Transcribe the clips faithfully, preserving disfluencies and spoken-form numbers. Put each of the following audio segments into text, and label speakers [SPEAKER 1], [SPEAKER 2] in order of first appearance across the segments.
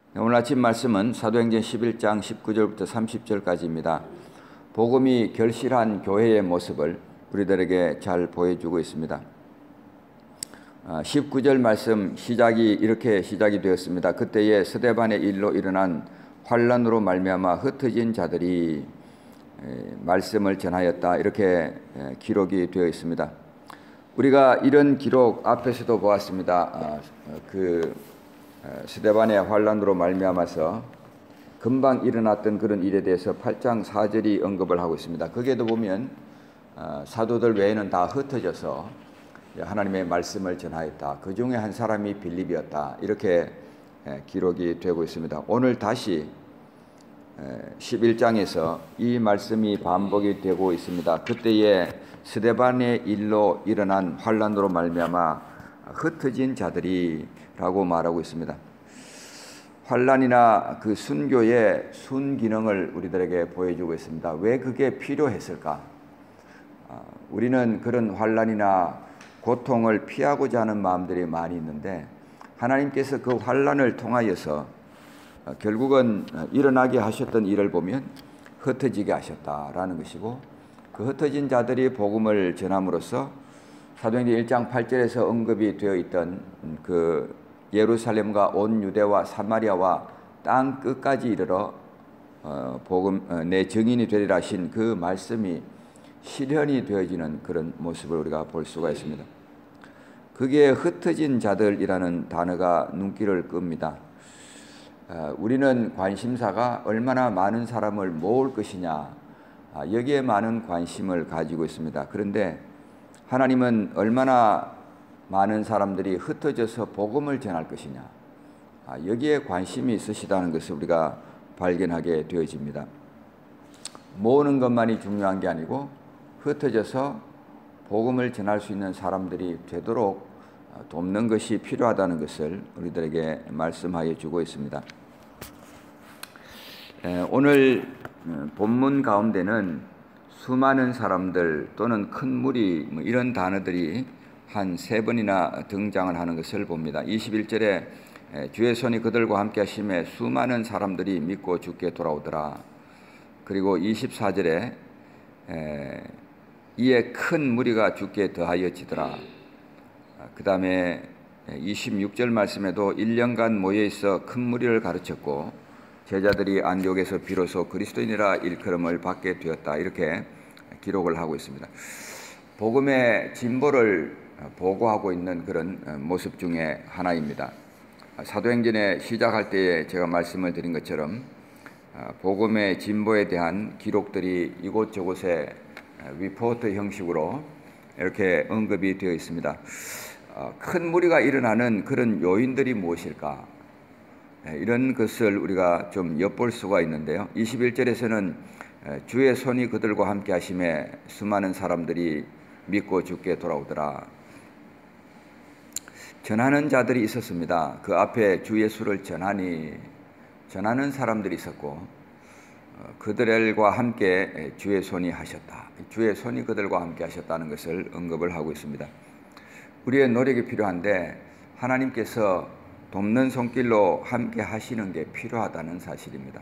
[SPEAKER 1] 오늘 아침 말씀은 사도행전 십일 장 십구 절부터 삼십 절까지입니다. 복음이 결실한 교회의 모습을 우리들에게 잘 보여주고 있습니다. 십구 절 말씀 시작이 이렇게 시작이 되었습니다. 그때에 스데반의 일로 일어난 환란으로 말미암아 흩어진 자들이 말씀을 전하였다, 이렇게 기록이 되어 있습니다. 우리가 이런 기록 앞에서도 보았습니다. 그 스데반의 환란으로 말미암아서 금방 일어났던 그런 일에 대해서 팔 장 사 절이 언급을 하고 있습니다. 거기에도 보면 사도들 외에는 다 흩어져서 하나님의 말씀을 전하였다. 그 중에 한 사람이 빌립이었다, 이렇게 기록이 되고 있습니다. 오늘 다시 십일 장에서 이 말씀이 반복이 되고 있습니다. 그때에 스데반의 일로 일어난 환란으로 말미암아 흩어진 자들이 라고 말하고 있습니다. 환란이나 그 순교의 순기능을 우리들에게 보여주고 있습니다. 왜 그게 필요했을까? 우리는 그런 환란이나 고통을 피하고자 하는 마음들이 많이 있는데, 하나님께서 그 환란을 통하여서 결국은 일어나게 하셨던 일을 보면 흩어지게 하셨다라는 것이고, 그 흩어진 자들이 복음을 전함으로써 사도행전 일 장 팔 절에서 언급이 되어 있던 그 예루살렘과 온 유대와 사마리아와 땅 끝까지 이르러 어, 복음 어, 내 증인이 되리라 하신 그 말씀이 실현이 되어지는 그런 모습을 우리가 볼 수가 있습니다. 그게 흩어진 자들이라는 단어가 눈길을 끕니다. 어, 우리는 관심사가 얼마나 많은 사람을 모을 것이냐, 아, 여기에 많은 관심을 가지고 있습니다. 그런데 하나님은 얼마나 많은 사람들이 흩어져서 복음을 전할 것이냐, 아, 여기에 관심이 있으시다는 것을 우리가 발견하게 되어집니다. 모으는 것만이 중요한 게 아니고 흩어져서 복음을 전할 수 있는 사람들이 되도록 돕는 것이 필요하다는 것을 우리들에게 말씀하여 주고 있습니다. 오늘 본문 가운데는 수많은 사람들 또는 큰 무리, 뭐 이런 단어들이 한 세 번이나 등장을 하는 것을 봅니다. 이십일 절에 주의 손이 그들과 함께 하심에 수많은 사람들이 믿고 주께 돌아오더라. 그리고 이십사 절에 이에 큰 무리가 주께 더하여지더라. 그 다음에 이십육 절 말씀에도 일 년간 모여있어 큰 무리를 가르쳤고 제자들이 안디옥에서 비로소 그리스도인이라 일컬음을 받게 되었다, 이렇게 기록을 하고 있습니다. 복음의 진보를 보고하고 있는 그런 모습 중에 하나입니다. 사도행전에 시작할 때에 제가 말씀을 드린 것처럼 복음의 진보에 대한 기록들이 이곳저곳에 리포트 형식으로 이렇게 언급이 되어 있습니다. 큰 무리가 일어나는 그런 요인들이 무엇일까? 이런 것을 우리가 좀 엿볼 수가 있는데요. 이십일 절에서는 주의 손이 그들과 함께 하심에 수많은 사람들이 믿고 주께 돌아오더라. 전하는 자들이 있었습니다. 그 앞에 주 예수를 전하니 전하는 사람들이 있었고, 그들과 함께 주의 손이 하셨다. 주의 손이 그들과 함께 하셨다는 것을 언급을 하고 있습니다. 우리의 노력이 필요한데 하나님께서 돕는 손길로 함께 하시는 게 필요하다는 사실입니다.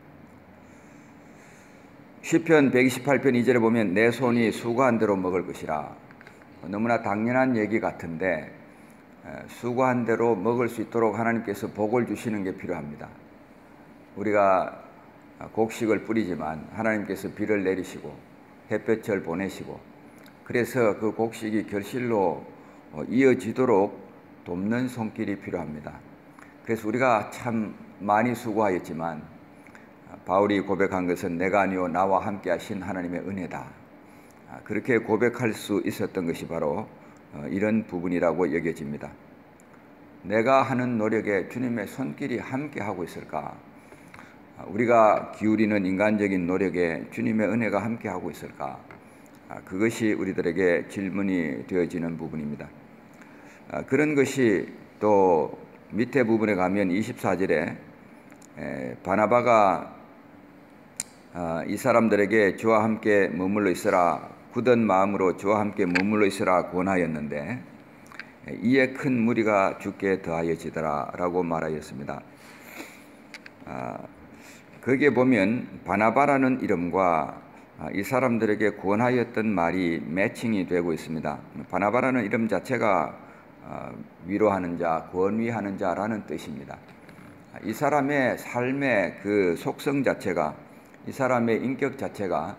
[SPEAKER 1] 시편 백이십팔 편 이 절에 보면 내 손이 수고한 대로 먹을 것이라. 너무나 당연한 얘기 같은데 수고한 대로 먹을 수 있도록 하나님께서 복을 주시는 게 필요합니다. 우리가 곡식을 뿌리지만 하나님께서 비를 내리시고 햇볕을 보내시고, 그래서 그 곡식이 결실로 이어지도록 돕는 손길이 필요합니다. 그래서 우리가 참 많이 수고하였지만 바울이 고백한 것은 내가 아니요 나와 함께 하신 하나님의 은혜다, 그렇게 고백할 수 있었던 것이 바로 이런 부분이라고 여겨집니다. 내가 하는 노력에 주님의 손길이 함께 하고 있을까? 우리가 기울이는 인간적인 노력에 주님의 은혜가 함께 하고 있을까? 그것이 우리들에게 질문이 되어지는 부분입니다. 그런 것이 또 밑에 부분에 가면 이십사 절에 바나바가 이 사람들에게 주와 함께 머물러 있으라, 굳은 마음으로 주와 함께 머물러 있으라 권하였는데 이에 큰 무리가 주께 더하여지더라 라고 말하였습니다. 아, 거기에 보면 바나바라는 이름과 이 사람들에게 구원하였던 말이 매칭이 되고 있습니다. 바나바라는 이름 자체가 위로하는 자, 권위하는 자라는 뜻입니다. 이 사람의 삶의 그 속성 자체가, 이 사람의 인격 자체가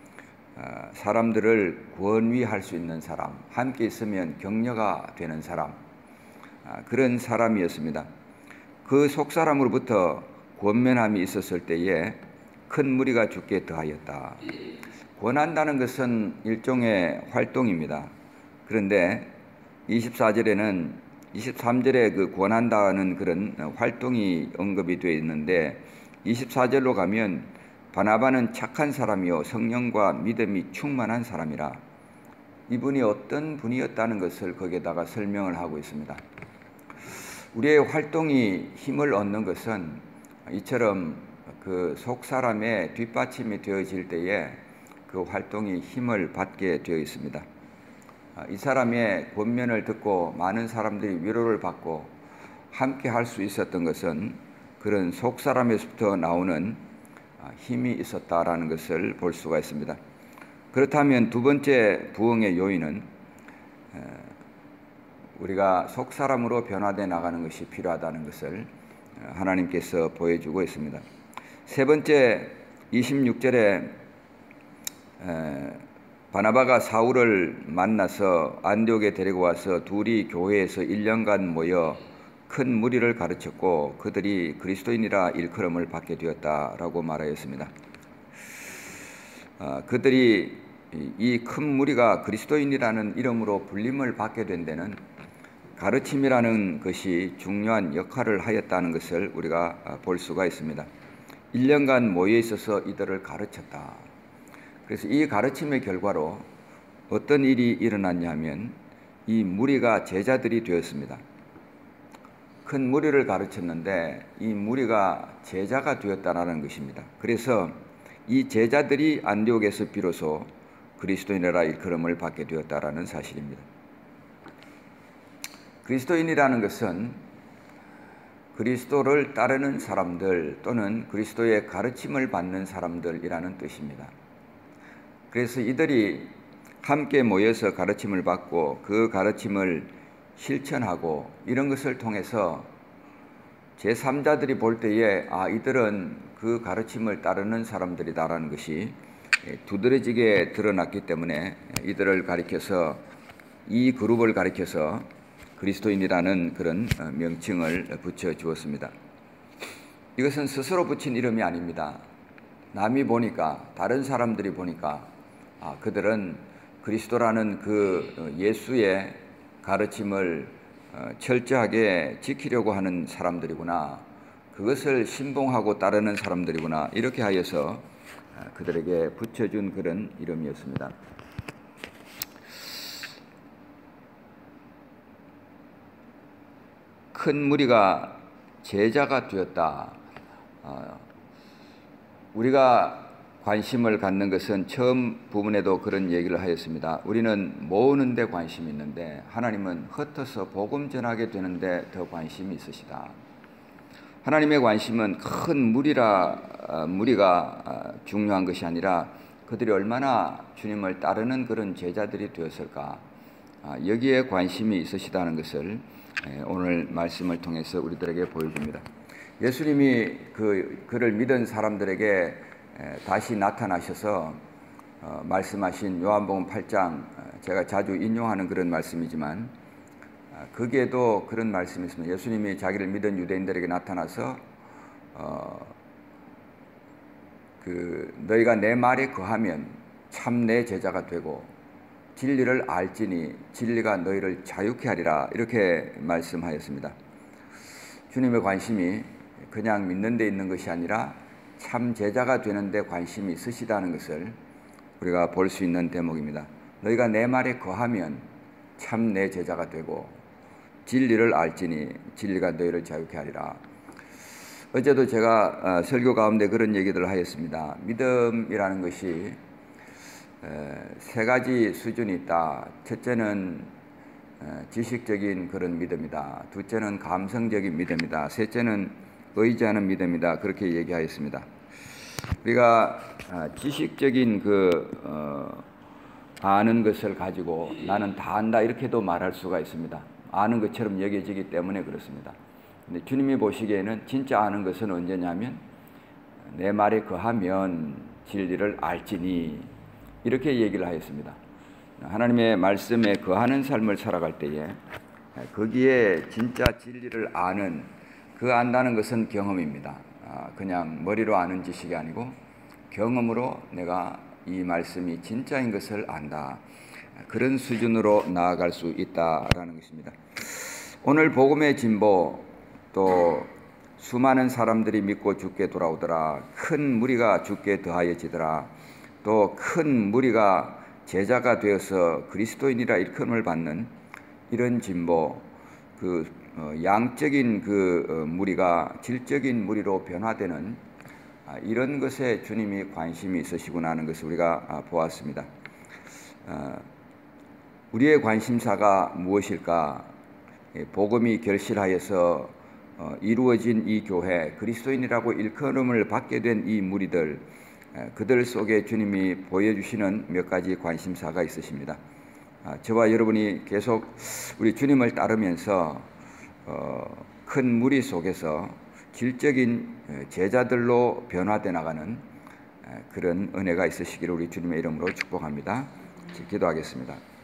[SPEAKER 1] 사람들을 권위할 수 있는 사람, 함께 있으면 격려가 되는 사람, 그런 사람이었습니다. 그 속사람으로부터 권면함이 있었을 때에 큰 무리가 죽게 더하였다. 권한다는 것은 일종의 활동입니다. 그런데 이십사 절에는 이십삼 절에 그 권한다는 그런 활동이 언급이 되어 있는데 이십사 절로 가면 바나바는 착한 사람이요 성령과 믿음이 충만한 사람이라. 이분이 어떤 분이었다는 것을 거기에다가 설명을 하고 있습니다. 우리의 활동이 힘을 얻는 것은 이처럼 그 속사람의 뒷받침이 되어질 때에 그 활동이 힘을 받게 되어 있습니다. 이 사람의 권면을 듣고 많은 사람들이 위로를 받고 함께 할 수 있었던 것은 그런 속사람에서부터 나오는 힘이 있었다라는 것을 볼 수가 있습니다. 그렇다면 두 번째 부흥의 요인은 우리가 속사람으로 변화되어 나가는 것이 필요하다는 것을 하나님께서 보여주고 있습니다. 세 번째 이십육 절에 바나바가 사울을 만나서 안디옥에 데리고 와서 둘이 교회에서 일 년간 모여 큰 무리를 가르쳤고 그들이 그리스도인이라 일컬음을 받게 되었다라고 말하였습니다. 아, 그들이 이 큰 무리가 그리스도인이라는 이름으로 불림을 받게 된 데는 가르침이라는 것이 중요한 역할을 하였다는 것을 우리가 볼 수가 있습니다. 일 년간 모여 있어서 이들을 가르쳤다. 그래서 이 가르침의 결과로 어떤 일이 일어났냐 하면 이 무리가 제자들이 되었습니다. 큰 무리를 가르쳤는데 이 무리가 제자가 되었다는 것입니다. 그래서 이 제자들이 안디옥에서 비로소 그리스도인이라 일컬음을 받게 되었다는 사실입니다. 그리스도인이라는 것은 그리스도를 따르는 사람들 또는 그리스도의 가르침을 받는 사람들이라는 뜻입니다. 그래서 이들이 함께 모여서 가르침을 받고 그 가르침을 실천하고 이런 것을 통해서 제삼자들이 볼 때에 아 이들은 그 가르침을 따르는 사람들이다라는 것이 두드러지게 드러났기 때문에 이들을 가리켜서 이 그룹을 가리켜서 그리스도인이라는 그런 명칭을 붙여주었습니다. 이것은 스스로 붙인 이름이 아닙니다. 남이 보니까 다른 사람들이 보니까 아, 그들은 그리스도라는 그 예수의 가르침을 철저하게 지키려고 하는 사람들이구나. 그것을 신봉하고 따르는 사람들이구나. 이렇게 하여서 그들에게 붙여준 그런 이름이었습니다. 큰 무리가 제자가 되었다. 우리가 관심을 갖는 것은 처음 부분에도 그런 얘기를 하였습니다. 우리는 모으는 데 관심이 있는데 하나님은 흩어서 복음 전하게 되는데 더 관심이 있으시다. 하나님의 관심은 큰 무리라, 무리가 중요한 것이 아니라 그들이 얼마나 주님을 따르는 그런 제자들이 되었을까. 여기에 관심이 있으시다는 것을 오늘 말씀을 통해서 우리들에게 보여줍니다. 예수님이 그, 그를 믿은 사람들에게 다시 나타나셔서 어, 말씀하신 요한복음 팔 장, 제가 자주 인용하는 그런 말씀이지만 어, 거기에도 그런 말씀이 있습니다. 예수님이 자기를 믿은 유대인들에게 나타나서 어, 그 너희가 내 말에 거하면 참 내 제자가 되고 진리를 알지니 진리가 너희를 자유케 하리라 이렇게 말씀하였습니다. 주님의 관심이 그냥 믿는 데 있는 것이 아니라 참 제자가 되는 데 관심이 있으시다는 것을 우리가 볼 수 있는 대목입니다. 너희가 내 말에 거하면 참 내 제자가 되고 진리를 알지니 진리가 너희를 자유케 하리라. 어제도 제가 설교 가운데 그런 얘기들을 하였습니다. 믿음이라는 것이 세 가지 수준이 있다. 첫째는 지식적인 그런 믿음이다. 둘째는 감성적인 믿음이다. 셋째는 의지하는 믿음이다. 그렇게 얘기하였습니다. 우리가 지식적인 그 어, 아는 것을 가지고 나는 다 안다 이렇게도 말할 수가 있습니다. 아는 것처럼 여겨지기 때문에 그렇습니다. 근데 주님이 보시기에는 진짜 아는 것은 언제냐면 내 말에 거하면 진리를 알지니 이렇게 얘기를 하였습니다. 하나님의 말씀에 거하는 삶을 살아갈 때에 거기에 진짜 진리를 아는, 그 안다는 것은 경험입니다. 그냥 머리로 아는 지식이 아니고 경험으로 내가 이 말씀이 진짜인 것을 안다. 그런 수준으로 나아갈 수 있다라는 것입니다. 오늘 복음의 진보, 또 수많은 사람들이 믿고 주께 돌아오더라. 큰 무리가 주께 더하여지더라. 또 큰 무리가 제자가 되어서 그리스도인이라 일컬음을 받는 이런 진보, 그 양적인 그 무리가 질적인 무리로 변화되는 이런 것에 주님이 관심이 있으시구나 하는 것을 우리가 보았습니다. 우리의 관심사가 무엇일까? 복음이 결실하여서 이루어진 이 교회, 그리스도인이라고 일컬음을 받게 된 이 무리들, 그들 속에 주님이 보여주시는 몇 가지 관심사가 있으십니다. 저와 여러분이 계속 우리 주님을 따르면서 큰 무리 속에서 질적인 제자들로 변화되어 나가는 그런 은혜가 있으시기를 우리 주님의 이름으로 축복합니다. 기도하겠습니다.